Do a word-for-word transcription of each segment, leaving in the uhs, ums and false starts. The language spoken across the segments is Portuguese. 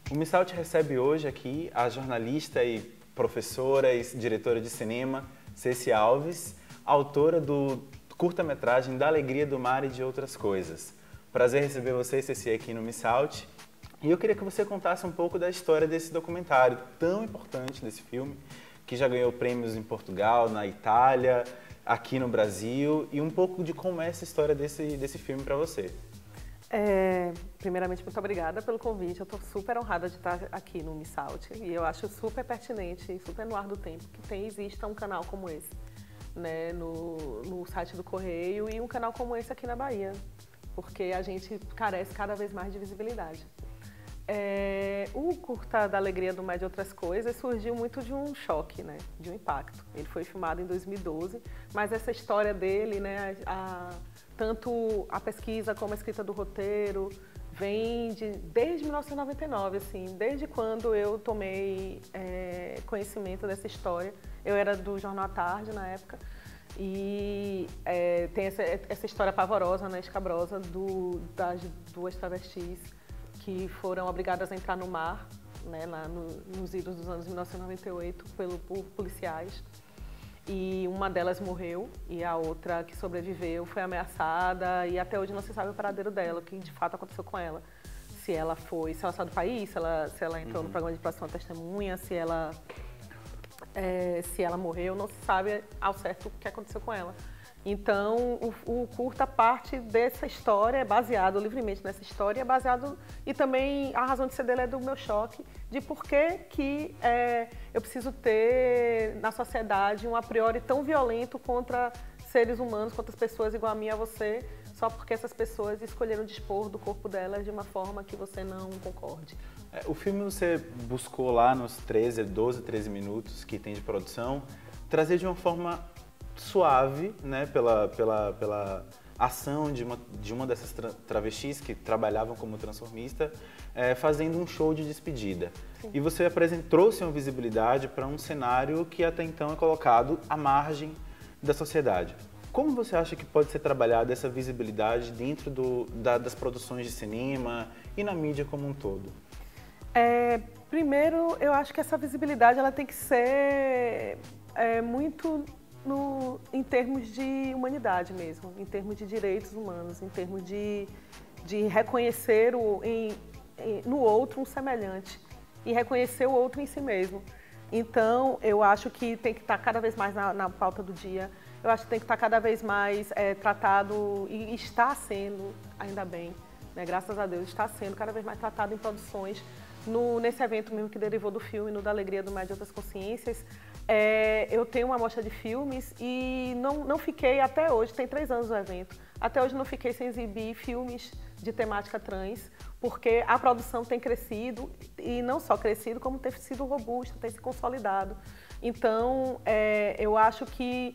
O Missalt recebe hoje aqui a jornalista e professora e diretora de cinema Ceci Alves, autora do curta-metragem Da Alegria do Mar e de Outras Coisas. Prazer receber você, Ceci, aqui no Missalt. E eu queria que você contasse um pouco da história desse documentário tão importante, desse filme, que já ganhou prêmios em Portugal, na Itália, aqui no Brasil, e um pouco de como é essa história desse, desse filme para você. É, primeiramente, muito obrigada pelo convite. Eu estou super honrada de estar aqui no Missalt e eu acho super pertinente e super no ar do tempo que tem, exista um canal como esse, né, no, no site do Correio e um canal como esse aqui na Bahia, porque a gente carece cada vez mais de visibilidade. É, o curta Da Alegria do Mar e de Outras Coisas surgiu muito de um choque, né, de um impacto. Ele foi filmado em dois mil e doze, mas essa história dele, né, a, tanto a pesquisa como a escrita do roteiro, vem de, desde mil novecentos e noventa e nove, assim, desde quando eu tomei é, conhecimento dessa história. Eu era do Jornal à Tarde na época e é, tem essa, essa história pavorosa, né, escabrosa, do, das duas travestis que foram obrigadas a entrar no mar, né, lá no, nos idos dos anos mil novecentos e noventa e oito, pelo, por policiais. E uma delas morreu e a outra que sobreviveu foi ameaçada e até hoje não se sabe o paradeiro dela, o que de fato aconteceu com ela. Se ela foi, se ela saiu do país, se ela, se ela entrou uhum. no programa de próxima testemunha, se ela, é, se ela morreu, não se sabe ao certo o que aconteceu com ela. Então, o, o curta parte dessa história, é baseado livremente nessa história, é baseado, e também a razão de ser dele é do meu choque, de por que que é, eu preciso ter na sociedade um a priori tão violento contra seres humanos, contra as pessoas igual a mim e a você, só porque essas pessoas escolheram dispor do corpo delas de uma forma que você não concorde. É, o filme você buscou lá nos treze, doze, treze minutos que tem de produção, trazer de uma forma suave, né, pela, pela, pela ação de uma, de uma dessas tra travestis que trabalhavam como transformista, é, fazendo um show de despedida. Sim. E você trouxe uma visibilidade para um cenário que até então é colocado à margem da sociedade. Como você acha que pode ser trabalhada essa visibilidade dentro do, da, das produções de cinema e na mídia como um todo? É, primeiro, eu acho que essa visibilidade ela tem que ser é, muito No, em termos de humanidade mesmo, em termos de direitos humanos, em termos de, de reconhecer o, em, em, no outro um semelhante e reconhecer o outro em si mesmo. Então, eu acho que tem que estar cada vez mais na, na pauta do dia, eu acho que tem que estar cada vez mais é, tratado, e está sendo, ainda bem, né, graças a Deus, está sendo cada vez mais tratado em produções. No, nesse evento mesmo que derivou do filme, no Da Alegria do Mar e de Outras Consciências, É, eu tenho uma amostra de filmes e não, não fiquei até hoje, tem três anos o evento, até hoje não fiquei sem exibir filmes de temática trans, porque a produção tem crescido, e não só crescido, como tem sido robusta, tem se consolidado. Então, é, eu acho que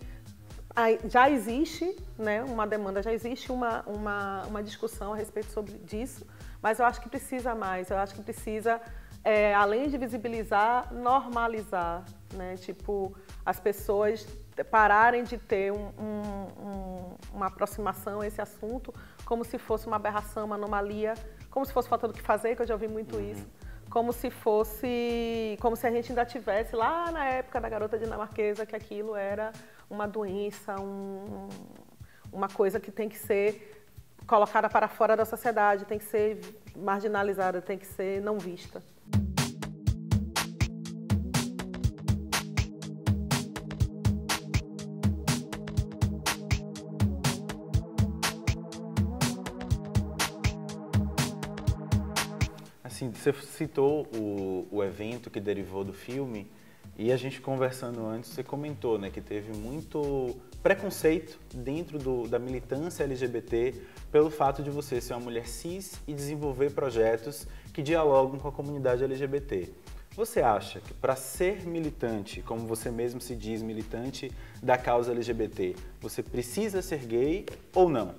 já existe, né, uma demanda, já existe uma, uma, uma discussão a respeito sobre disso, mas eu acho que precisa mais, eu acho que precisa, é, além de visibilizar, normalizar, né, tipo, as pessoas pararem de ter um, um, um, uma aproximação a esse assunto como se fosse uma aberração, uma anomalia, como se fosse falta do que fazer, que eu já ouvi muito uhum. isso, como se fosse, como se a gente ainda tivesse lá na época da garota dinamarquesa, que aquilo era uma doença, um, uma coisa que tem que ser colocada para fora da sociedade, tem que ser marginalizada, tem que ser não vista. Assim, você citou o, o evento que derivou do filme e a gente conversando antes, você comentou, né, que teve muito preconceito dentro do, da militância L G B T pelo fato de você ser uma mulher cis e desenvolver projetos que dialogam com a comunidade L G B T. Você acha que para ser militante, como você mesmo se diz, militante da causa L G B T, você precisa ser gay ou não?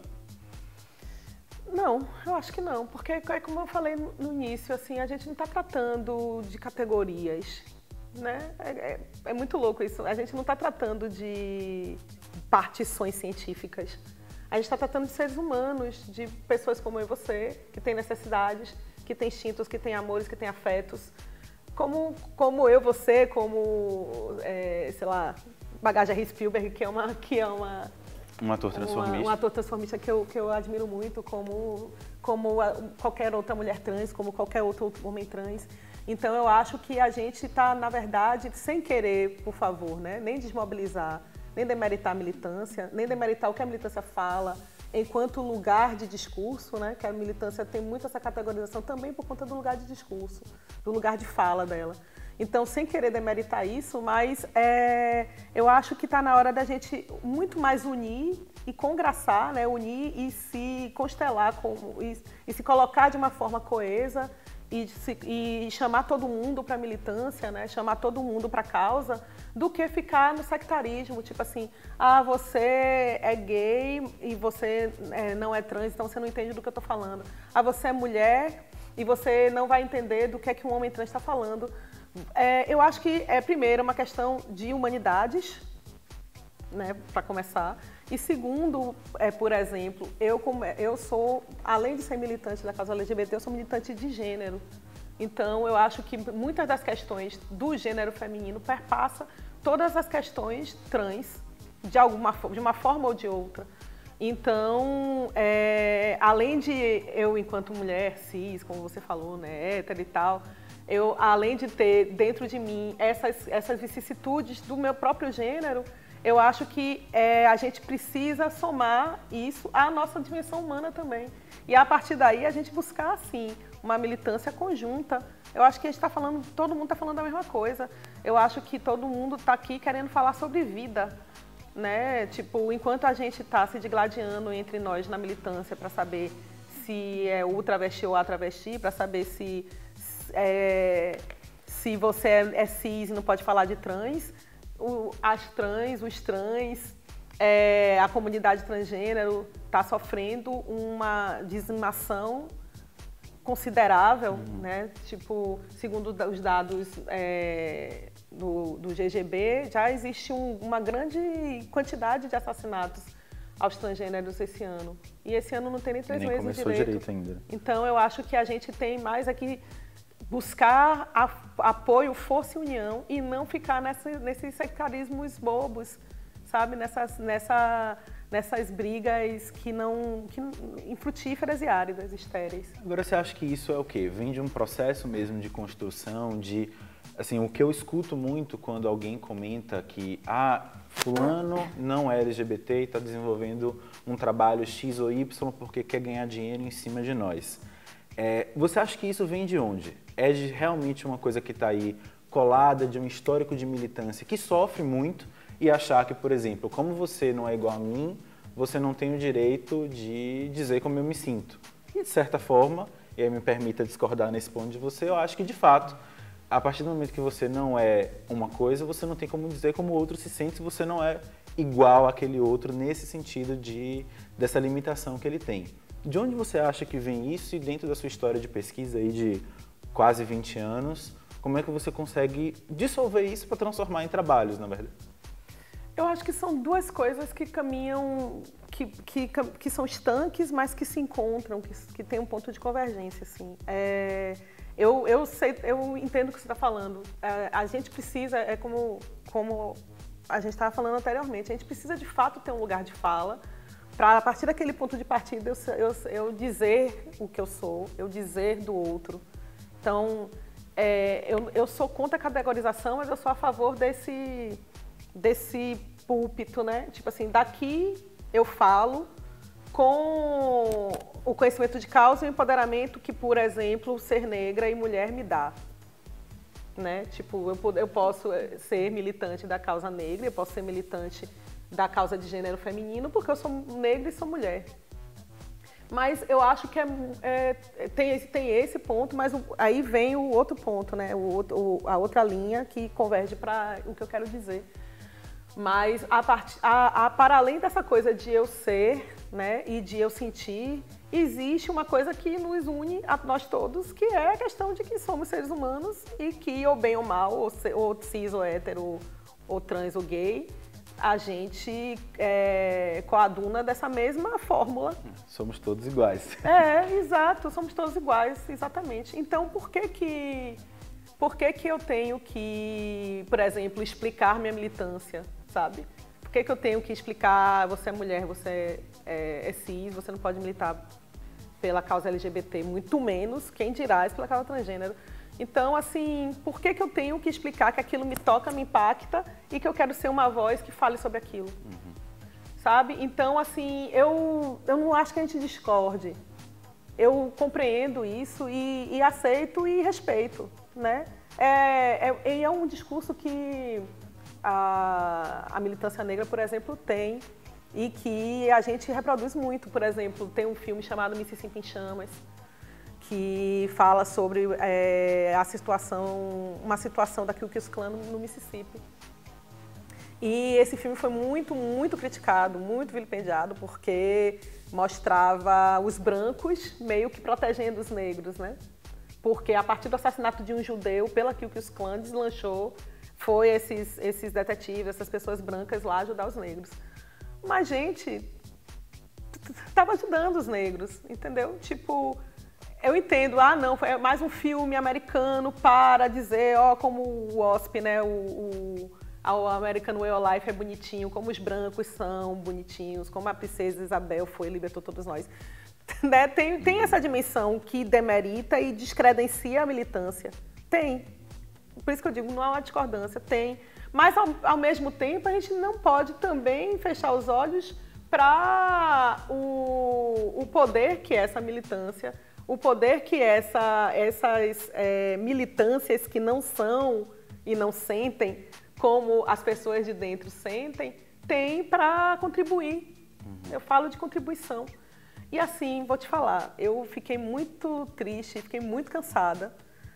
Não, eu acho que não, porque é como eu falei no início, assim, a gente não está tratando de categorias, né? É, é, é muito louco isso, a gente não está tratando de partições científicas, a gente está tratando de seres humanos, de pessoas como eu e você, que têm necessidades que tem instintos, que tem amores, que tem afetos. Como, como eu, você, como, é, sei lá, Bagagem R. Spielberg, que é uma... Que é uma Um ator transformista. Um ator transformista que eu, que eu admiro muito, como, como a, qualquer outra mulher trans, como qualquer outro homem trans. Então, eu acho que a gente está, na verdade, sem querer, por favor, né, nem desmobilizar, nem demeritar a militância, nem demeritar o que a militância fala, enquanto lugar de discurso, né, que a militância tem muito essa categorização também por conta do lugar de discurso, do lugar de fala dela. Então, sem querer demeritar isso, mas é, eu acho que está na hora da gente muito mais unir e congraçar, né, unir e se constelar, com, e, e se colocar de uma forma coesa, E, se, e chamar todo mundo para a militância, né? Chamar todo mundo para a causa, do que ficar no sectarismo, tipo assim, ah, você é gay e você é, não é trans, então você não entende do que eu estou falando. Ah, você é mulher e você não vai entender do que é que um homem trans está falando. É, eu acho que é, primeiro, uma questão de humanidades, né, para começar. E segundo, é, por exemplo, eu, como, eu sou, além de ser militante da causa L G B T, eu sou militante de gênero. Então, eu acho que muitas das questões do gênero feminino perpassa todas as questões trans, de, alguma, de uma forma ou de outra. Então, é, além de eu, enquanto mulher cis, como você falou, né, hétero e tal, eu, além de ter dentro de mim essas, essas vicissitudes do meu próprio gênero, eu acho que é, a gente precisa somar isso à nossa dimensão humana também. E a partir daí a gente buscar, assim, uma militância conjunta. Eu acho que a gente está falando, todo mundo está falando a mesma coisa. Eu acho que todo mundo está aqui querendo falar sobre vida, né? Tipo, enquanto a gente está se digladiando entre nós na militância para saber se é o travesti ou a travesti, para saber se, é, se você é, é cis e não pode falar de trans, O, as trans, os trans, é, a comunidade transgênero está sofrendo uma dizimação considerável, uhum. né? Tipo, segundo os dados é, do, do G G B, já existe um, uma grande quantidade de assassinatos aos transgêneros esse ano. E esse ano não tem nem três nem meses começou direito. direito ainda. Então, eu acho que a gente tem mais aqui buscar a, apoio, força e união e não ficar nessa, nesses sectarismos bobos, sabe? Nessas, nessa, nessas brigas que não, que, infrutíferas e áridas, estéreis. Agora, você acha que isso é o quê? Vem de um processo mesmo de construção, de... Assim, o que eu escuto muito quando alguém comenta que ah, fulano não é L G B T e está desenvolvendo um trabalho X ou Y porque quer ganhar dinheiro em cima de nós. É, você acha que isso vem de onde? É de realmente uma coisa que está aí colada de um histórico de militância que sofre muito e achar que, por exemplo, como você não é igual a mim, você não tem o direito de dizer como eu me sinto. E, de certa forma, e aí me permita discordar nesse ponto de você, eu acho que, de fato, a partir do momento que você não é uma coisa, você não tem como dizer como o outro se sente se você não é igual àquele outro nesse sentido de, dessa limitação que ele tem. De onde você acha que vem isso e dentro da sua história de pesquisa aí de quase vinte anos, como é que você consegue dissolver isso para transformar em trabalhos, na verdade? Eu acho que são duas coisas que caminham, que, que, que são estanques, mas que se encontram, que, que tem um ponto de convergência, assim. É, eu, eu, sei, eu entendo o que você está falando. É, a gente precisa, é como, como a gente estava falando anteriormente, a gente precisa de fato ter um lugar de fala, para a partir daquele ponto de partida eu, eu, eu dizer o que eu sou, eu dizer do outro. Então, é, eu, eu sou contra a categorização, mas eu sou a favor desse, desse púlpito, né? Tipo assim, daqui eu falo com o conhecimento de causa e o empoderamento que, por exemplo, ser negra e mulher me dá. Né? Tipo, eu, eu posso ser militante da causa negra, eu posso ser militante da causa de gênero feminino, porque eu sou negra e sou mulher. Mas eu acho que é, é, tem, tem esse ponto, mas o, aí vem o outro ponto, né? o, o, a outra linha que converge para o que eu quero dizer. Mas a part, a, a, para além dessa coisa de eu ser, né, e de eu sentir, existe uma coisa que nos une a nós todos, que é a questão de que somos seres humanos e que, ou bem ou mal, ou, ou cis, ou hétero, ou trans, ou gay, a gente é, coaduna dessa mesma fórmula. Somos todos iguais. É, exato, somos todos iguais, exatamente. Então, por que que, por que que eu tenho que, por exemplo, explicar minha militância, sabe? Por que que eu tenho que explicar, você é mulher, você é, é cis, você não pode militar pela causa L G B T, muito menos, quem dirá, pela causa transgênero. Então, assim, por que que eu tenho que explicar que aquilo me toca, me impacta e que eu quero ser uma voz que fale sobre aquilo? Uhum. Sabe? Então, assim, eu, eu não acho que a gente discorde. Eu compreendo isso e, e aceito e respeito, né? É, é, é um discurso que a, a militância negra, por exemplo, tem e que a gente reproduz muito. Por exemplo, tem um filme chamado Mississippi em Chamas, que fala sobre é, a situação, uma situação da Ku Klux Klan no Mississippi. E esse filme foi muito, muito criticado, muito vilipendiado, porque mostrava os brancos meio que protegendo os negros, né? Porque a partir do assassinato de um judeu pela Ku Klux Klan deslanchou, foi esses, esses detetives, essas pessoas brancas lá ajudar os negros. Mas, gente, estava ajudando os negros, entendeu? Tipo, eu entendo, ah, não, é mais um filme americano para dizer, ó, como o W A S P, né, o, o, o American Way of Life é bonitinho, como os brancos são bonitinhos, como a princesa Isabel foi e libertou todos nós. Né? Tem, tem essa dimensão que demerita e descredencia a militância. Tem. Por isso que eu digo, não há uma discordância, tem. Mas, ao, ao mesmo tempo, a gente não pode também fechar os olhos para o, o poder que é essa militância, o poder que essa, essas é, militâncias que não são e não sentem como as pessoas de dentro sentem, tem para contribuir. Uhum. Eu falo de contribuição. E assim, vou te falar, eu fiquei muito triste, fiquei muito cansada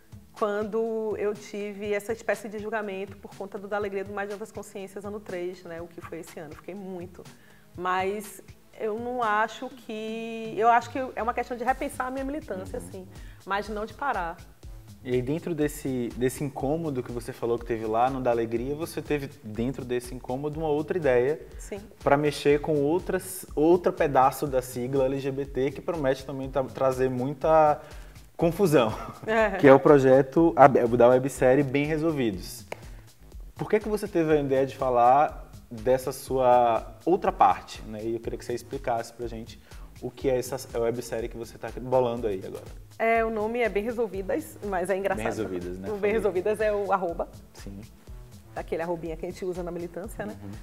quando eu tive essa espécie de julgamento por conta do Da Alegria do Mais de Outras Consciências, ano três, né, o que foi esse ano. Fiquei muito. Mas eu não acho que... Eu acho que é uma questão de repensar a minha militância, uhum. assim, mas não de parar. E aí dentro desse, desse incômodo que você falou que teve lá no Da Alegria, você teve dentro desse incômodo uma outra ideia para mexer com outras, outro pedaço da sigla L G B T que promete também tra trazer muita confusão, é. que é o projeto da websérie Bem Resolvidos. Por que que você teve a ideia de falar dessa sua outra parte, né? E eu queria que você explicasse pra gente o que é essa websérie que você está bolando aí agora. É, o nome é Bem Resolvidas, mas é engraçado. Bem Resolvidas, né? O Bem Resolvidas é o arroba. Sim. Aquele arrobinha que a gente usa na militância, né? Uhum.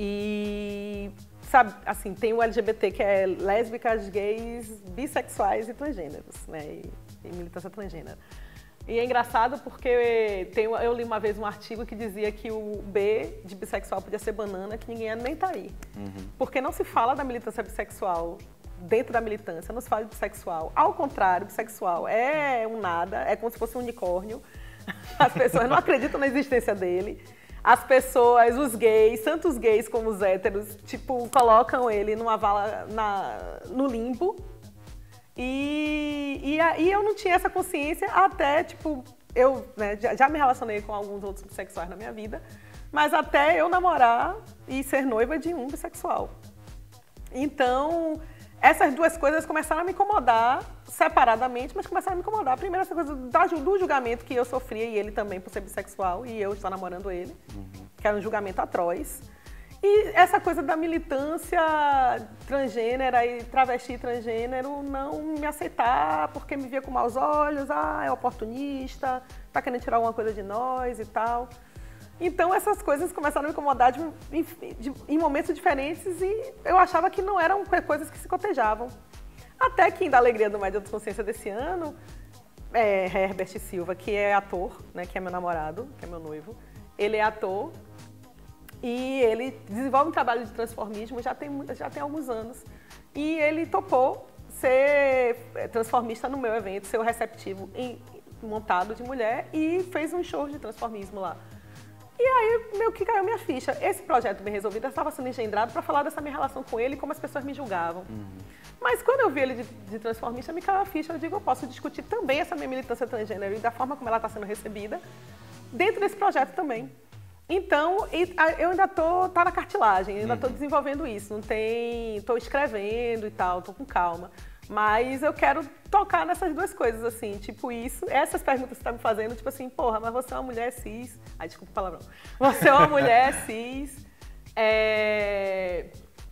E, sabe, assim, tem o L G B T, que é lésbicas, gays, bissexuais e transgêneros, né? E, e militância transgênero. E é engraçado porque tem, eu li uma vez um artigo que dizia que o B de bissexual podia ser banana, que ninguém nem tá aí. Uhum. Porque não se fala da militância bissexual dentro da militância, não se fala de bissexual. Ao contrário, bissexual é um nada, é como se fosse um unicórnio. As pessoas não acreditam na existência dele. As pessoas, os gays, tanto os gays como os héteros, tipo, colocam ele numa vala, na, no limbo. E, e aí eu não tinha essa consciência até, tipo, eu né, já, já me relacionei com alguns outros bissexuais na minha vida, mas até eu namorar e ser noiva de um bissexual. Então, essas duas coisas começaram a me incomodar separadamente, mas começaram a me incomodar. Primeiro, essa coisa do julgamento que eu sofria e ele também por ser bissexual e eu estar namorando ele, uhum. que era um julgamento atroz. E essa coisa da militância transgênera e travesti transgênero não me aceitar porque me via com maus olhos, ah, é oportunista, tá querendo tirar alguma coisa de nós e tal. Então essas coisas começaram a me incomodar de, de, em momentos diferentes e eu achava que não eram coisas que se cotejavam. Até que em Da Alegria do Mais de Outras Consciências desse ano, é, Herbert Silva, que é ator, né, que é meu namorado, que é meu noivo, ele é ator. E ele desenvolve um trabalho de transformismo já tem, já tem alguns anos. E ele topou ser transformista no meu evento, ser o receptivo em, montado de mulher e fez um show de transformismo lá. E aí, meio que caiu minha ficha. Esse projeto Bem Resolvido estava sendo engendrado para falar dessa minha relação com ele e como as pessoas me julgavam. Uhum. Mas quando eu vi ele de, de transformista, me caiu a ficha. Eu digo, eu posso discutir também essa minha militância transgênero e da forma como ela está sendo recebida dentro desse projeto também. Então, eu ainda tô tá na cartilagem, ainda estou uhum. desenvolvendo isso, não tem, estou escrevendo e tal, estou com calma. Mas eu quero tocar nessas duas coisas, assim, tipo isso, essas perguntas que você está me fazendo, tipo assim, porra, mas você é uma mulher cis, ai, desculpa o palavrão, você é uma mulher cis, é,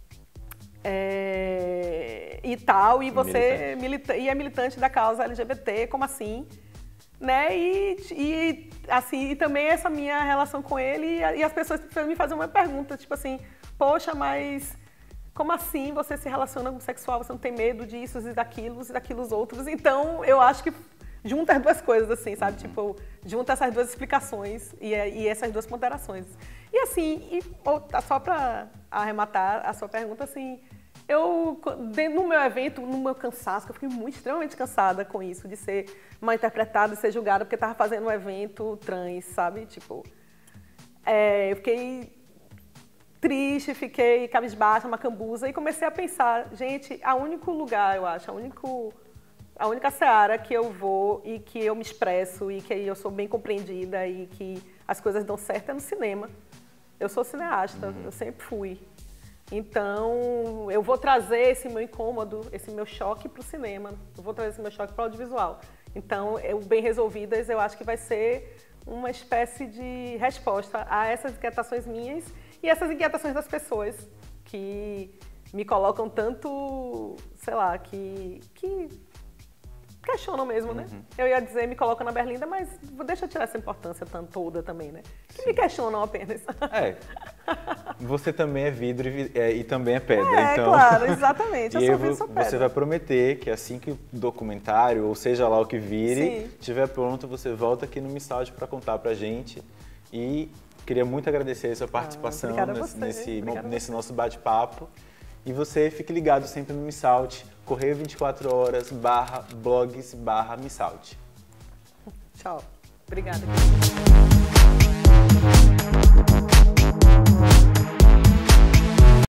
é, e tal, e você milita, e é militante da causa L G B T, como assim? Né? E, e, assim, e também essa minha relação com ele, e, e as pessoas me fazem uma pergunta, tipo assim, poxa, mas como assim você se relaciona com o sexual, você não tem medo disso e daquilo e daquelos outros? Então, eu acho que junta as duas coisas, assim, sabe? Tipo, junta essas duas explicações e, e essas duas ponderações. E assim, e, só para arrematar a sua pergunta, assim, eu, no meu evento, no meu cansaço, que eu fiquei muito, extremamente cansada com isso, de ser mal interpretada, de ser julgada, porque eu estava fazendo um evento trans, sabe? Tipo, é, eu fiquei triste, fiquei cabisbaixa, macambuza, e comecei a pensar, gente, o único lugar, eu acho, a, único, a única seara que eu vou e que eu me expresso e que eu sou bem compreendida e que as coisas dão certo é no cinema. Eu sou cineasta, uhum. eu sempre fui. Então, eu vou trazer esse meu incômodo, esse meu choque para o cinema, eu vou trazer esse meu choque para o audiovisual. Então, o Bem Resolvidas, eu acho que vai ser uma espécie de resposta a essas inquietações minhas e essas inquietações das pessoas que me colocam tanto, sei lá, que, que questionam mesmo, né? Uhum. Eu ia dizer, me colocam na berlinda, mas deixa eu tirar essa importância toda também, né? Que Sim. me questionam apenas. É. Você também é vidro e, é, e também é pedra, é, então... claro, exatamente. Eu e sou eu vidro, sou pedra. Você vai prometer que assim que o documentário, ou seja lá o que vire, estiver pronto, você volta aqui no MISAUT para contar pra gente. E queria muito agradecer a sua participação ah, nesse, nesse, nesse nosso bate-papo. E você fique ligado sempre no MISAUT, Correio vinte e quatro horas, barra blogs, barra MISAUT. Tchau. Obrigada.